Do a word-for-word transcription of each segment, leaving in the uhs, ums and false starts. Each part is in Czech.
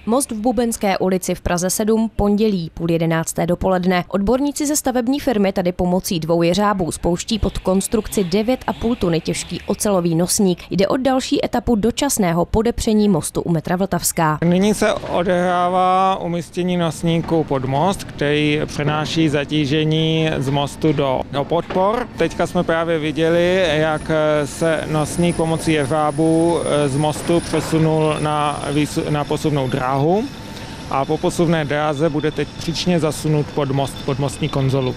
Most v Bubenské ulici v Praze sedm, pondělí půl jedenácté dopoledne. Odborníci ze stavební firmy tady pomocí dvou jeřábů spouští pod konstrukci devět a půl tuny těžký ocelový nosník. Jde o další etapu dočasného podepření mostu u metra Vltavská. Nyní se odehrává umístění nosníku pod most, který přenáší zatížení z mostu do, do podpor. Teďka jsme právě viděli, jak se nosník pomocí jeřábů z mostu přesunul na, na posuvnou dráhu a po posuvné dráze bude teď příčně zasunut pod most, pod mostní konzolu.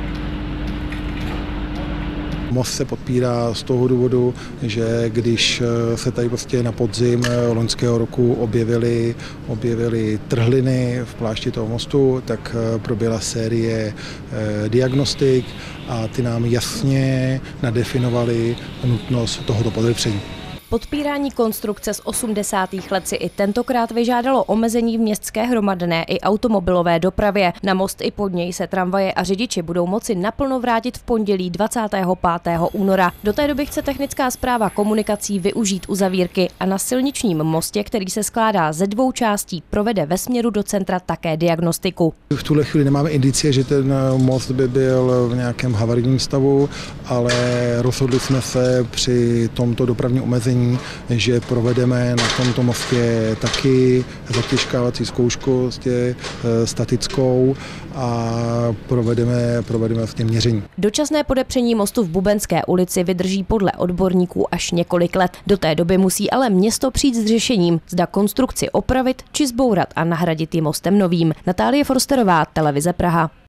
Most se podpírá z toho důvodu, že když se tady prostě na podzim loňského roku objevily, objevily trhliny v plášti toho mostu, tak proběhla série diagnostik a ty nám jasně nadefinovaly nutnost tohoto podepření. Podpírání konstrukce z osmdesátých let si i tentokrát vyžádalo omezení v městské hromadné i automobilové dopravě. Na most i pod něj se tramvaje a řidiči budou moci naplno vrátit v pondělí dvacátého pátého února. Do té doby chce technická správa komunikací využít uzavírky a na silničním mostě, který se skládá ze dvou částí, provede ve směru do centra také diagnostiku. V tuhle chvíli nemáme indicie, že ten most by byl v nějakém havarijním stavu, ale rozhodli jsme se při tomto dopravním omezení, že provedeme na tomto mostě taky zatěžkávací zkoušku vlastně statickou a provedeme, provedeme vlastně měření. Dočasné podepření mostu v Bubenské ulici vydrží podle odborníků až několik let. Do té doby musí ale město přijít s řešením, zda konstrukci opravit či zbourat a nahradit ji mostem novým. Natálie Forsterová, Televize Praha.